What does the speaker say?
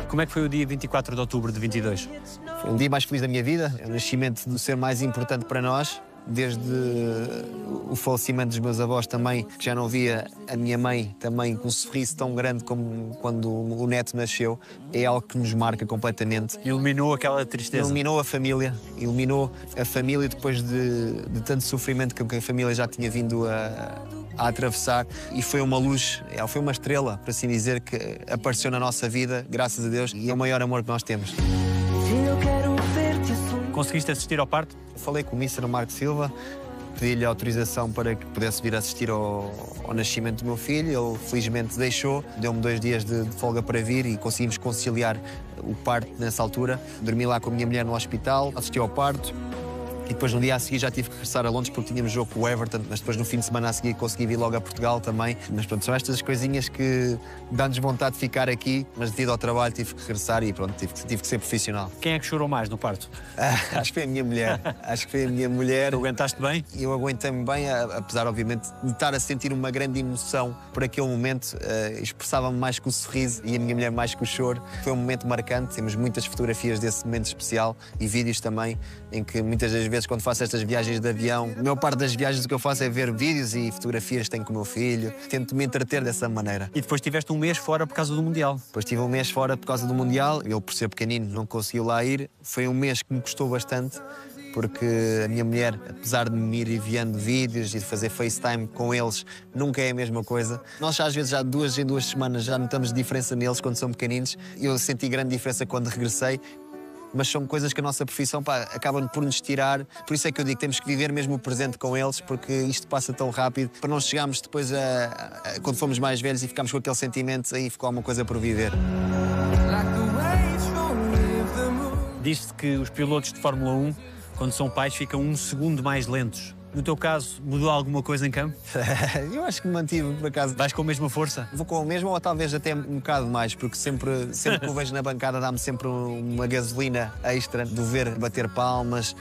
Como é que foi o dia 24 de outubro de 22? Foi um dia mais feliz da minha vida, é o nascimento do ser mais importante para nós, desde o falecimento dos meus avós também, que já não via a minha mãe também com um sorriso tão grande como quando o neto nasceu, é algo que nos marca completamente. Iluminou aquela tristeza. Iluminou a família depois de tanto sofrimento que a família já tinha vindo a atravessar, e foi uma luz, foi uma estrela, por assim dizer, que apareceu na nossa vida, graças a Deus, e é o maior amor que nós temos. Conseguiste assistir ao parto? Falei com o Mr. Marco Silva, pedi-lhe autorização para que pudesse vir assistir ao nascimento do meu filho. Ele felizmente deixou, deu-me 2 dias de folga para vir e conseguimos conciliar o parto nessa altura. Dormi lá com a minha mulher no hospital, assisti ao parto. E depois, no dia a seguir, já tive que regressar a Londres porque tínhamos jogo com o Everton, mas depois, no fim de semana a seguir, consegui vir logo a Portugal também. Mas pronto, são estas coisinhas que dão-nos vontade de ficar aqui, mas devido ao trabalho tive que regressar e pronto, tive que ser profissional. Quem é que chorou mais no parto? Acho que foi a minha mulher. Acho que foi a minha mulher. Tu aguentaste bem? Eu aguentei-me bem, apesar, obviamente, de estar a sentir uma grande emoção por aquele momento. Expressava-me mais com o sorriso e a minha mulher mais com o choro. Foi um momento marcante, temos muitas fotografias desse momento especial e vídeos também, em que muitas das vezes, quando faço estas viagens de avião, a maior parte das viagens o que eu faço é ver vídeos e fotografias que tenho com o meu filho. Tento me entreter dessa maneira. E depois tiveste um mês fora por causa do Mundial. Depois tive um mês fora por causa do Mundial. Ele, por ser pequenino, não conseguiu lá ir. Foi um mês que me custou bastante, porque a minha mulher, apesar de me ir enviando vídeos e de fazer FaceTime com eles, nunca é a mesma coisa. Nós, às vezes, já de 2 em 2 semanas já notamos diferença neles quando são pequeninos. Eu senti grande diferença quando regressei. Mas são coisas que a nossa profissão acaba por nos tirar. Por isso é que eu digo que temos que viver mesmo o presente com eles, porque isto passa tão rápido, para não chegarmos depois quando fomos mais velhos e ficamos com aquele sentimento, aí ficou alguma coisa por viver. Diz-se que os pilotos de Fórmula 1, quando são pais, ficam 1 segundo mais lentos. No teu caso, mudou alguma coisa em campo? Eu acho que me mantive, por acaso. Vais com a mesma força? Vou com a mesma ou talvez até um bocado mais, porque sempre que o vejo na bancada dá-me sempre uma gasolina extra de ver bater palmas,